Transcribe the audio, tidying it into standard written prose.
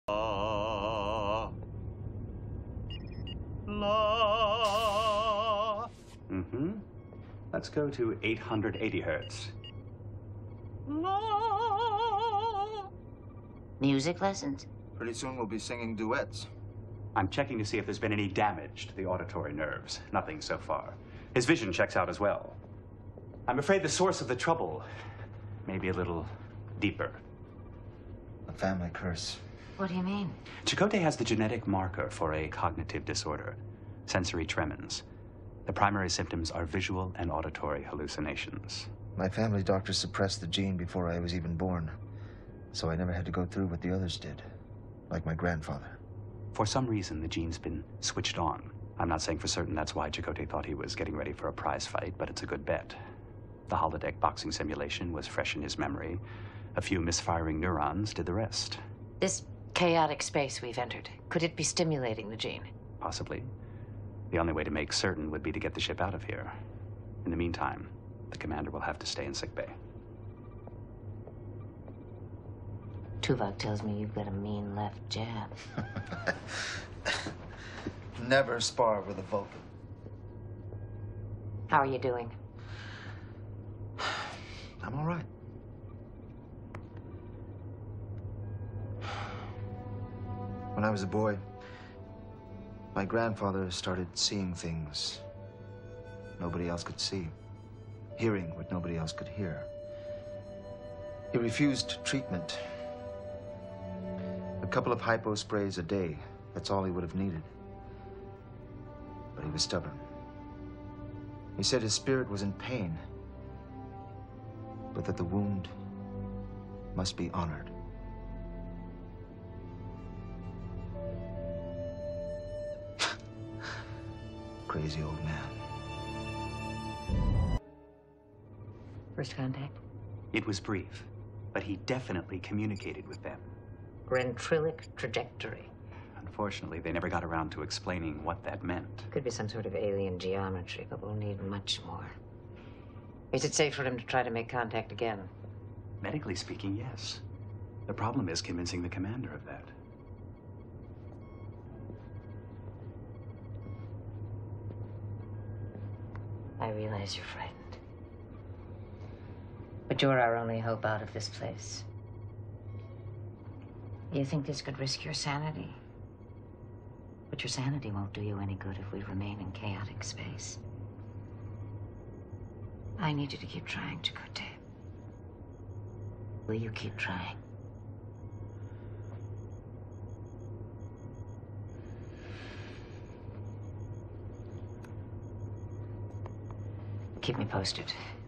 Mm-hmm. Let's go to 880 hertz. Music lessons? Pretty soon we'll be singing duets. I'm checking to see if there's been any damage to the auditory nerves. Nothing so far. His vision checks out as well. I'm afraid the source of the trouble may be a little deeper. A family curse. What do you mean? Chakotay has the genetic marker for a cognitive disorder, sensory tremens. The primary symptoms are visual and auditory hallucinations. My family doctor suppressed the gene before I was even born, so I never had to go through what the others did, like my grandfather. For some reason, the gene's been switched on. I'm not saying for certain that's why Chakotay thought he was getting ready for a prize fight, but it's a good bet. The holodeck boxing simulation was fresh in his memory. A few misfiring neurons did the rest. This chaotic space we've entered, could it be stimulating the gene? Possibly. The only way to make certain would be to get the ship out of here. In the meantime, the commander will have to stay in sickbay. Tuvok tells me you've got a mean left jab. Never spar with a Vulcan. How are you doing? I'm all right. When I was a boy, my grandfather started seeing things nobody else could see, hearing what nobody else could hear. He refused treatment. A couple of hypo sprays a day, that's all he would have needed. But he was stubborn. He said his spirit was in pain, but that the wound must be honored. Crazy old man. First contact? It was brief, but he definitely communicated with them. Ventrilic trajectory. Unfortunately, they never got around to explaining what that meant. Could be some sort of alien geometry, but we'll need much more. Is it safe for him to try to make contact again? Medically speaking, yes. The problem is convincing the commander of that. I realize you're frightened. But you're our only hope out of this place. You think this could risk your sanity? But your sanity won't do you any good if we remain in chaotic space. I need you to keep trying, Chakotay. Will you keep trying? Keep me posted.